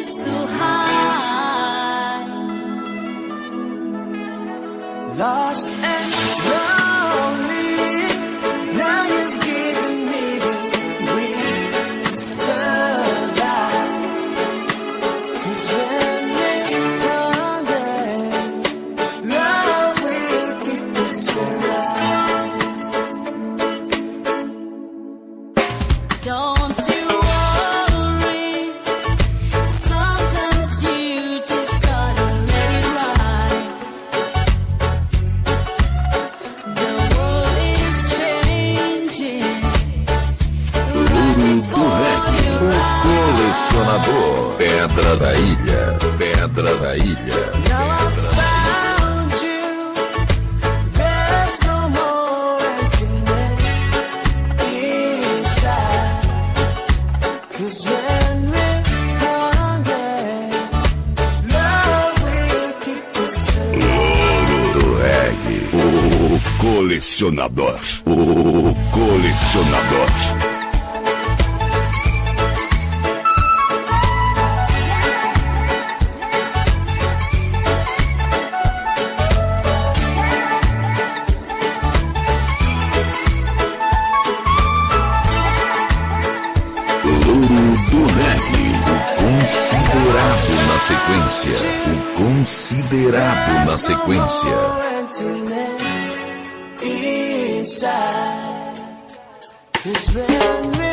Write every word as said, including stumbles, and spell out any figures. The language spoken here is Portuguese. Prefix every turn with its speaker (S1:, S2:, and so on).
S1: place to hide. Lost and lonely, now you've given me the will to survive. 'Cause when we're hungry, love will keep us alive. Don't you worry, sometimes you just gotta let it ride. The world is changing right before your eyes.
S2: Colecionador, Pedra da Ilha, Pedra da Ilha,
S1: Now I
S2: Pedra da
S1: found you, there's no more emptiness inside. 'Cause when we're hungry, love will keep us alive.
S2: do reggae,
S3: O colecionador. O colecionador.
S2: Louro do reggae, o considerado na sequência, o considerado na sequência.
S1: Emptiness inside. 'Cause when we're